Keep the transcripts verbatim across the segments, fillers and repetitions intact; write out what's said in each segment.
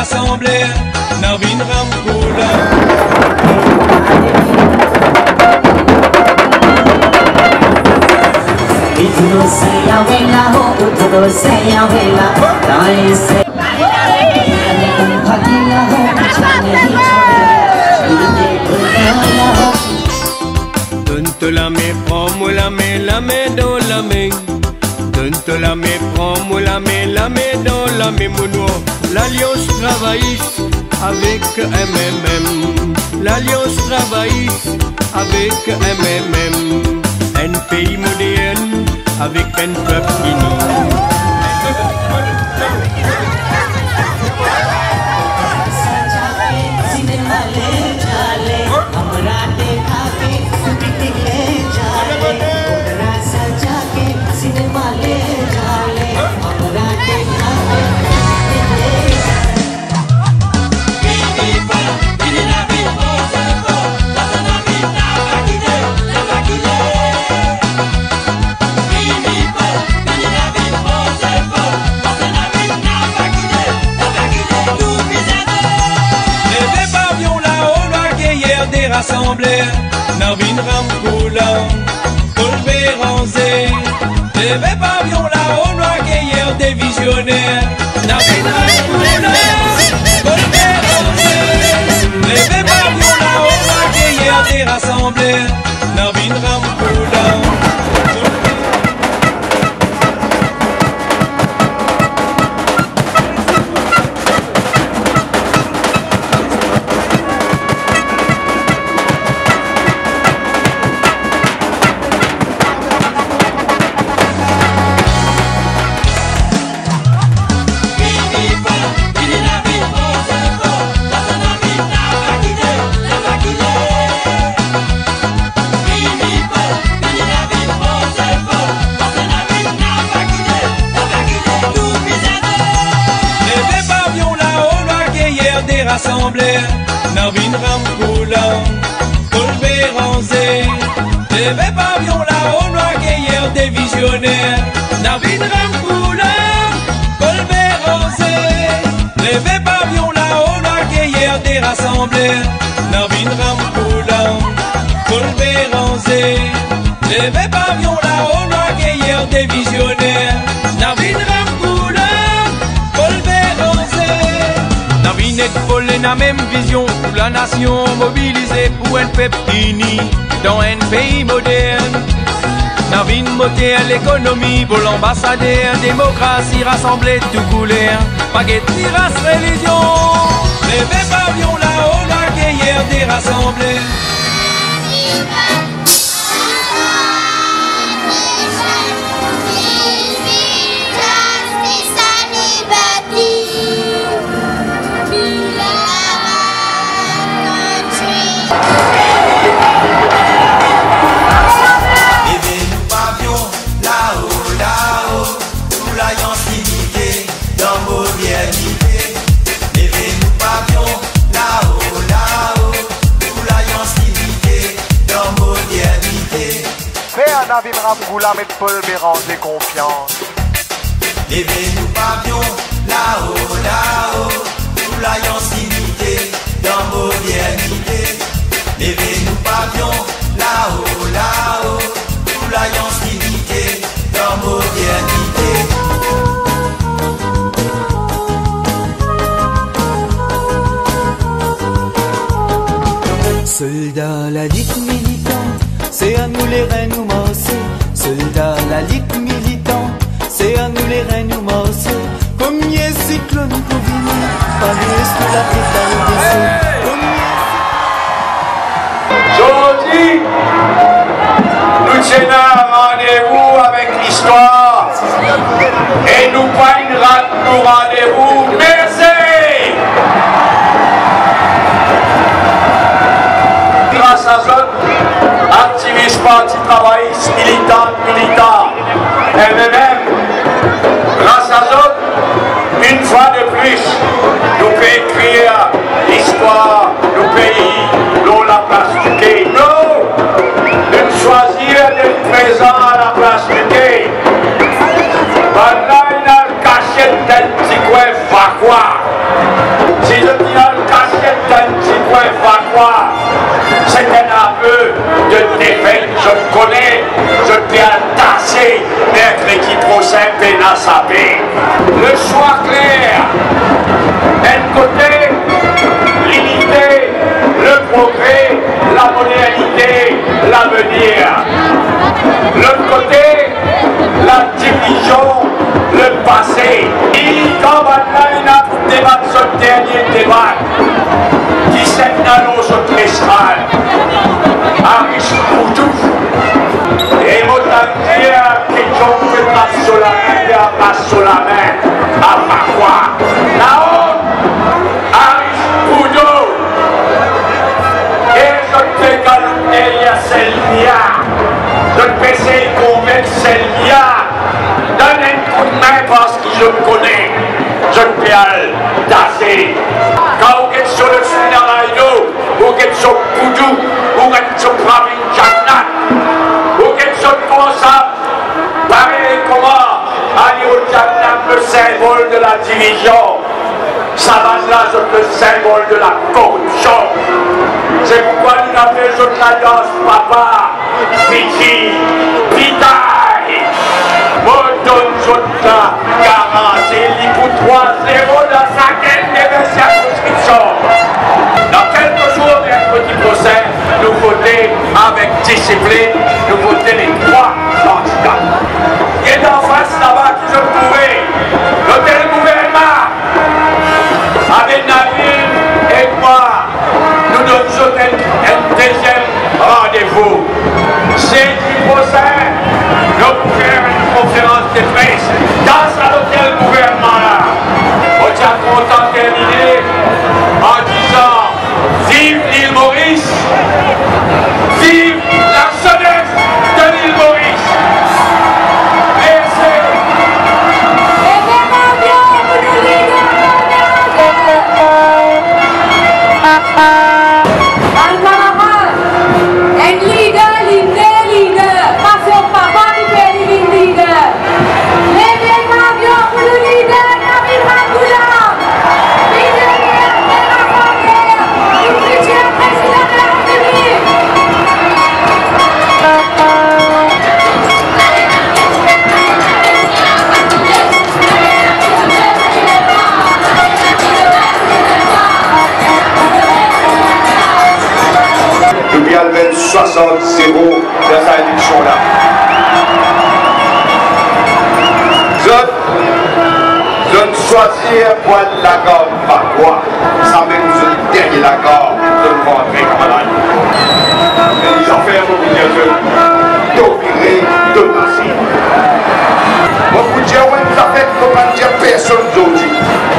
rassemblés dans une rampoule. Donne-te la main, prends-moi la main, la main dans la main. Donne-te la main, prends-moi la main, la main dans la main, mon nom. L'Alliance travailliste avec M M M. L'Alliance travailliste avec M M M. Un pays moderne avec un peuple uni. Rassemblés dans une rampoule, Paul Béranger. Les pavillons là-haut, noir guerrière des visionnaires. Dans une rampoule, Paul Béranger. Les pavillons là-haut, noir guerrière des rassemblés dans une rampoule. Rassemblés dans une rampoule, Paul Béranger. Les pavillons là-haut, noir guerrière des visionnaires. Dans une rampoule, Paul Béranger. Les pavillons là-haut, noir guerrière des rassemblés. Dans une rampoule, Paul Béranger. Les pavillons là-haut, noir guerrière des visionnaires. Dans une rampoule, Paul Béranger. Dans une école, la même vision pour la nation mobilisée pour un peuple uni dans un pays moderne. Dans une montée à l'économie pour l'ambassadeur, démocratie rassemblée de tout couleur, pas de race, religion. Les pavillons là-haut, la guerrière des rassemblés. Navin Rampoula met Paul Béranger confiance. Levez-nous pavillon, là-haut, là-haut, sous l'alliance unité, dans modernité. Levez-nous pavillon, là-haut, là-haut, sous l'alliance unité, dans modernité. Soldats, la ligue militante, c'est à nous les reines nous masser. Soldats, la ligue militante, c'est à nous les reines nous masser. Comme y'a cyclone pour venir, par le reste de la tête à l'O D C. Aujourd'hui, nous tenons un rendez-vous avec l'histoire et nous pas une rate pour rendez-vous. Merci! Grâce à eux, activistes, partis travaillistes, militants, militants, et même, grâce à eux, une fois de plus, nous pouvons écrire l'histoire du pays dont la place du quai. Nous, nous choisir d'être présents à la place du quai. Pendant une cachette d'un petit coin vacuard. division, le passé. Il comme il a pour débattre ce dernier débat. dix-sept nanos au Tristal. Arish pour tout. Et mon dire quelque chose que passe sur la main, passe sur la main. À ma foi. Là-haut, Arish pour tout. Et je te galoupé, il y a celle-là. Je peux essayer de convaincre celle-là. Donne un coup de main parce que je me connais. Je peux aller tasser. Quand vous êtes sur le Sunaraïdo, vous êtes sur Poudou, vous êtes sur Pravin Jannat, vous êtes sur Konsam, pareil comment aller au Jannat, le symbole de la division. Savannah, c'est le symbole de la corruption. C'est pourquoi nous appelons l'alliance papa, Fiji, Pitaï. Moi, donne la garantie, pour trois zéro dans cinquième de circonscription. Dans quelques jours, mercredi prochain, nous votons avec discipline, nous votons les trois candidats. Et d'en face là-bas, qui je pourrais, l'hôtel gouvernement, avec Nabil et moi, nous donnons un deuxième rendez-vous. Jeudi prochain, nous pouvons faire une conférence de presse dans l'hôtel gouvernement là. On tient content de terminer en disant vive l'île Maurice, vive la jeunesse de l'île Maurice. Merci. soixante zéro dans sa élection là. Je ne choisir pour l'accord par quoi. Ça même je le dernier l'accord de le rentrer camarade. Et ils ont fait un mobilisation d'opérer, de passer. Moi vous dire, oui, nous avons fait pour ne dire personne aujourd'hui.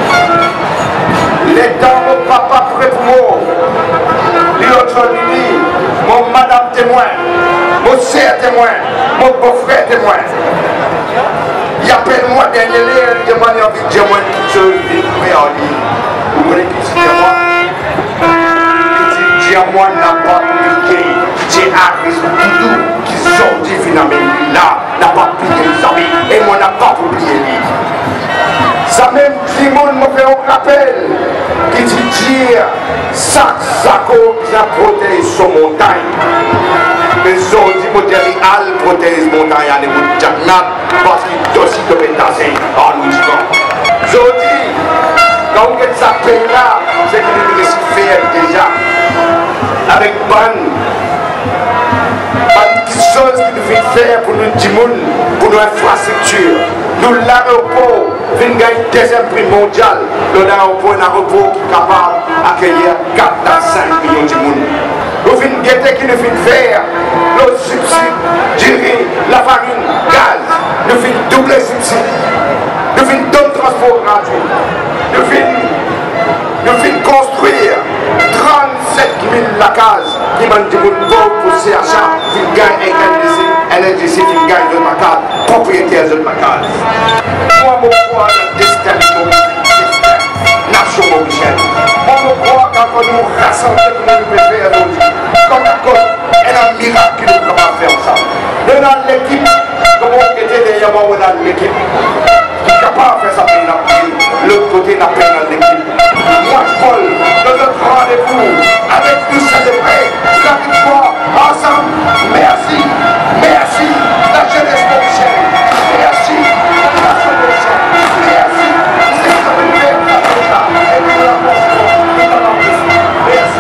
L'État, mon papa prêt pour moi. L'autre mon madame témoin, mon sœur témoin, mon beau-frère témoin. Il appelle moi dernier lieu, il demande envie de dire moi quelque chose, il dit en ligne. Vous voulez qu'il dise moi? Il dit dire moi n'a pas publié, c'est Aris Boudou qui sortit finalement là, n'a pas publié les amis, et moi n'a pas publié lui. Ça même Simon me fait un rappel qui dit dire sac saco qui a protégé son montagne. Mais aujourd'hui, mon dernier al protège montagne à l'écoute de Jannat parce qu'il est aussi de pétasser en nous disant. Aujourd'hui, quand vous êtes à paix là, c'est que nous devons faire déjà avec ban, ban quelque chose que nous devons faire pour nous dire pour nos infrastructures. Nous l'aéroport, nous avons gagné deuxième prix mondial. Nous l'aéroport est un aéroport qui est capable d'accueillir quatre à cinq millions de monde. Nous avons gagné qui nous fait faire nos subsides, gérer la farine, gaz. Nous avons double subside. Nous avons donner transport gratuit. Nous avons construire trente-sept mille la case qui m'a dit pour C H A, qui gagne L N G C, qui gagne de ma case, propriétaire de ma case. Moi, je crois dans le destin de mon nation mauricienne. Moi, je crois quand nous rassemblons pour nous faire aujourd'hui, comme d'accord, il y a un miracle qui nous commence à faire ensemble. Nous dans l'équipe, comme on était derrière moi, on a l'équipe qui est capable de faire ça, mais l'autre côté n'a pas dans l'équipe. Moi, Paul, dans notre rendez-vous, avec nous célébrer la victoire ensemble. Merci, merci, la jeunesse mauricienne. Merci, la nation mauricienne. Merci, c'est ce que vous faites, la Côte. Et nous la pensons, nous la pensons. Merci.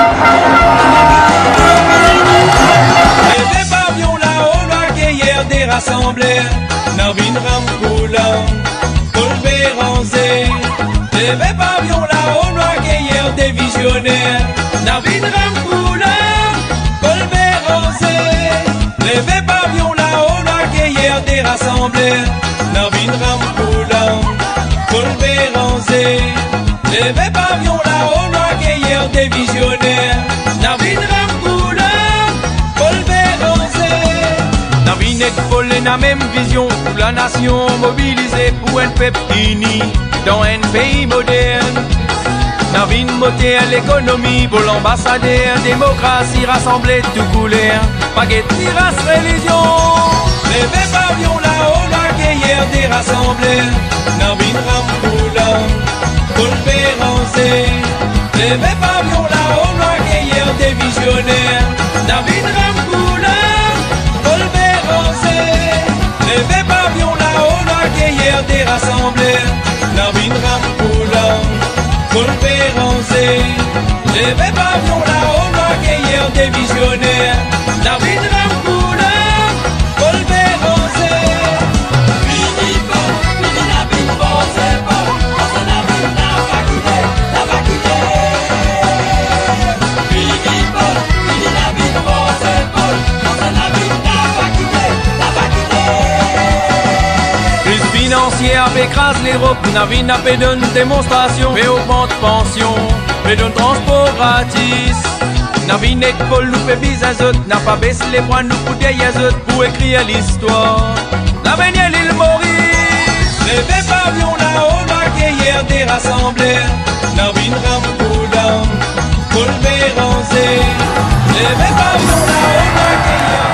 Et des pavillons là-haut, la guerrière des rassemblés dans une rame coulant. Paul Béranger, les pavillons là-haut, noir hier des visionnaires. Dans une rame coulant, Paul Béranger, les pavillons là-haut, noir hier des rassemblés dans une rame coulant. Paul Béranger, les pavillons là-haut, noir hier des visionnaires. Dans une rame coulant, Paul Béranger. Dans une école, la même vision pour la nation mobilisée pour un peuple uni dans un pays moderne. Dans une beauté à l'économie pour l'ambassadeur, démocratie rassemblée de tout couleur, pas de race, religion. Les pavillons là-haut, là hier des rassemblés dans une rame coulant. Paul Béranger, les pavillons là-haut, là hier des visionnaires dans une rame coulant. Paul Béranger, les pavillons là-haut, là hier des rassemblés dans une rame coulant. Paul Béranger, les pavillons là-haut, là hier des visionnaires dans une rame coulant. Paul Béranger. Écrase l'Europe, Navine a fait une démonstration, fait augmente pension, fait d'un transport gratis. Navine école nous fait bis à zot, n'a pas baissé les points nous pour des yazot pour écrire l'histoire. L'avenir l'île Maurice, les pavillons là-haut, là hier des rassemblés, Navine rame coulant, Paul Béranger, les pavillons là-haut, là hier.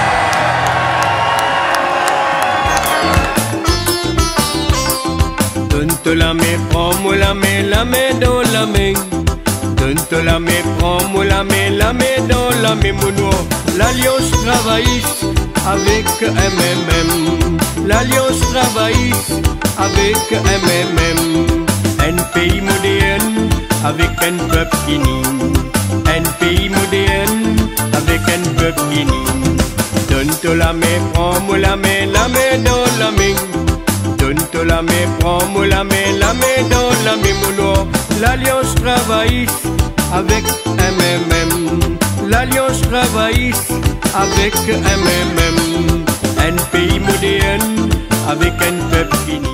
Donne-te la main, prends-moi la main, la main dans la main. Donne-te la main, prends-moi la main, la main dans la main, mon noir. L'Alliance travailliste avec M M M. L'Alliance travailliste avec M M M. Un pays moderne avec un peuple uni. Un pays moderne avec un peuple uni. Donne-te la main, prends-moi la main, la main dans la main. Donne-te la main, prends-moi la main, la main dans la main, mon noir. L'Alliance travailliste avec M M M. L'Alliance travailliste avec M M M. Un pays moderne avec un peuple uni.